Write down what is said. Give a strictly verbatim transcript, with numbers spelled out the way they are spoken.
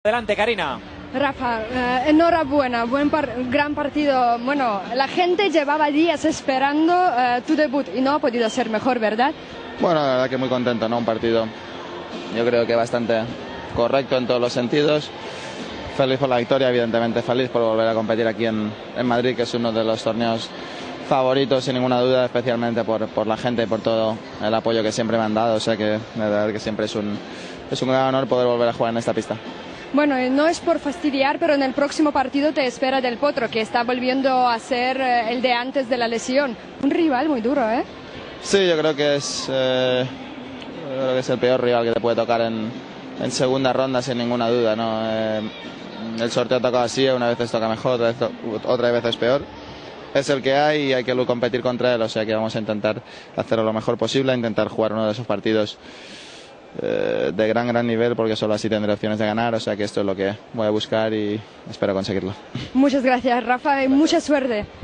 Adelante, Karina. Rafa, eh, enhorabuena, buen par gran partido. Bueno, la gente llevaba días esperando eh, tu debut y no ha podido ser mejor, ¿verdad? Bueno, la verdad que muy contento, ¿no? Un partido, yo creo que bastante correcto en todos los sentidos. Feliz por la victoria, evidentemente feliz por volver a competir aquí en, en Madrid, que es uno de los torneos favoritos, sin ninguna duda, especialmente por, por la gente y por todo el apoyo que siempre me han dado. O sea que, de verdad que siempre es un, es un gran honor poder volver a jugar en esta pista. Bueno, no es por fastidiar, pero en el próximo partido te espera Del Potro, que está volviendo a ser eh, el de antes de la lesión. Un rival muy duro, ¿eh? Sí, yo creo que es, eh, yo creo que es el peor rival que te puede tocar en, en segunda ronda, sin ninguna duda, ¿no? Eh, el sorteo toca así, una vez toca mejor, otra vez, otra vez es peor. Es el que hay y hay que competir contra él, o sea que vamos a intentar hacerlo lo mejor posible, intentar jugar uno de esos partidos eh, de gran, gran nivel, porque solo así tendré opciones de ganar, o sea que esto es lo que voy a buscar y espero conseguirlo. Muchas gracias, Rafa, y mucha suerte.